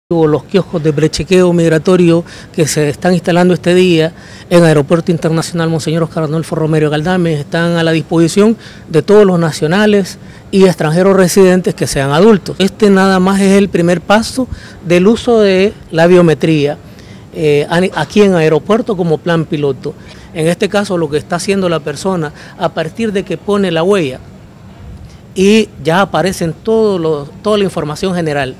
Los kioscos de prechequeo migratorio que se están instalando este día en Aeropuerto Internacional Monseñor Oscar Arnolfo Romero Galdames están a la disposición de todos los nacionales y extranjeros residentes que sean adultos. Este nada más es el primer paso del uso de la biometría aquí en aeropuerto como plan piloto. En este caso lo que está haciendo la persona a partir de que pone la huella y ya aparecen toda la información general.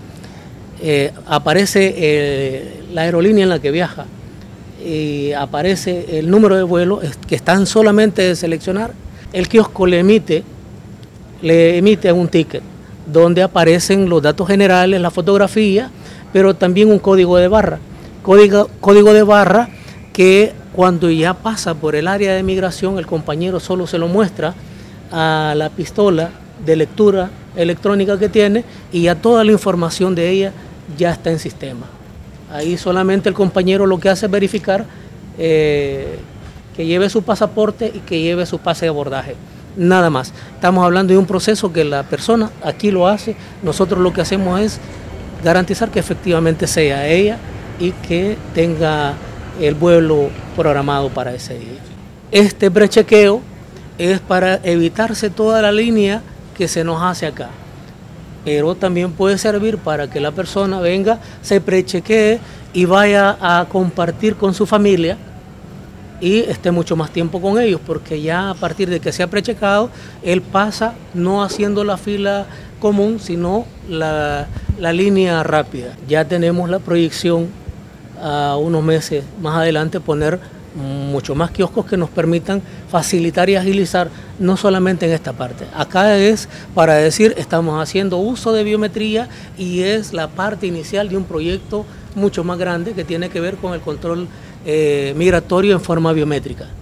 Aparece la aerolínea en la que viaja y aparece el número de vuelo que están solamente de seleccionar. El kiosco le emite un ticket donde aparecen los datos generales, la fotografía, pero también un código de barra. Código de barra que cuando ya pasa por el área de migración el compañero solo se lo muestra a la pistola de lectura electrónica que tiene y ya toda la información de ella ya está en sistema. Ahí solamente el compañero lo que hace es verificar que lleve su pasaporte y que lleve su pase de abordaje. Nada más. Estamos hablando de un proceso que la persona aquí lo hace. Nosotros lo que hacemos es garantizar que efectivamente sea ella y que tenga el vuelo programado para ese día. Este prechequeo es para evitarse toda la línea que se nos hace acá. Pero también puede servir para que la persona venga, se prechequee y vaya a compartir con su familia y esté mucho más tiempo con ellos, porque ya a partir de que se ha prechecado, él pasa no haciendo la fila común, sino la línea rápida. Ya tenemos la proyección a unos meses más adelante poner mucho más kioscos que nos permitan facilitar y agilizar, no solamente en esta parte. Acá es para decir, estamos haciendo uso de biometría y es la parte inicial de un proyecto mucho más grande que tiene que ver con el control migratorio en forma biométrica.